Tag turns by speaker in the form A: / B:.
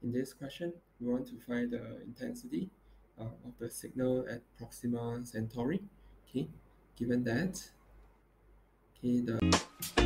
A: In this question, we want to find the intensity of the signal at Proxima Centauri. Okay, given that, okay, the